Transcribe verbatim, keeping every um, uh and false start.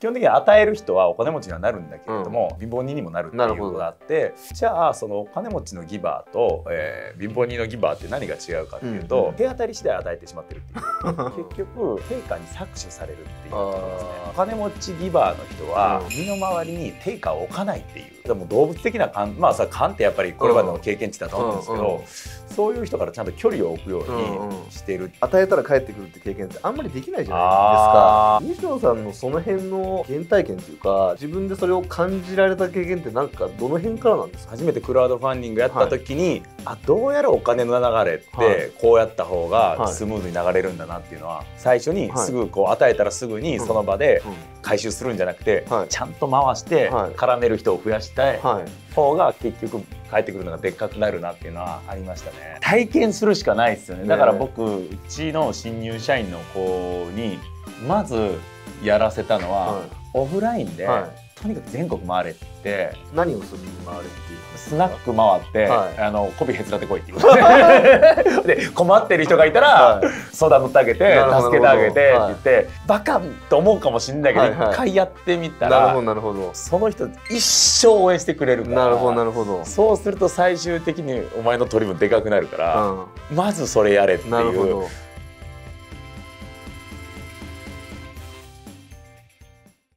基本的に与える人はお金持ちにはなるんだけれども、うん、貧乏人にもなるっていうことがあって、じゃあそのお金持ちのギバーと、えー、貧乏人のギバーって何が違うかっていうと、うん、手当たり次第与えてしまってるっていう結局定価に搾取されるっていうことですね。お金持ちギバーの人は身の回りに定価を置かないっていう、でも動物的な勘、まあさ勘ってやっぱりこれまでの経験値だと思うんですけど、そういう人からちゃんと距離を置くようにしてる。 与えたら返ってくるって経験ってあんまりできないじゃないですか。西野さんのその辺の原体験というか、自分でそれを感じられた経験ってなんかどの辺からなんですか？ 初めてクラウドファンディングやった時に、はい、あ、どうやらお金の流れってこうやった方がスムーズに流れるんだなっていうのは、最初にすぐこう与えたらすぐにその場で回収するんじゃなくて、ちゃんと回して絡める人を増やしたい方が結局帰ってくるのがでっかくなるなっていうのはありましたね。体験するしかないですよね。だから僕、うちの新入社員の子にまずやらせたのは、はい、オフラインで、はい、とにかく全国回れって。 何をするに回れっていうスナック回って、はい、あの媚びへつらってこいっていうで、困ってる人がいたら、はい、相談乗ってあげて助けてあげてって言って、はい、バカと思うかもしれないけど、はいはい、一回やってみたら、 なるほどなるほど、 その人一生応援してくれるから。 なるほどなるほど。 そうすると最終的にお前の取り分でかくなるから、うん、まずそれやれっていう。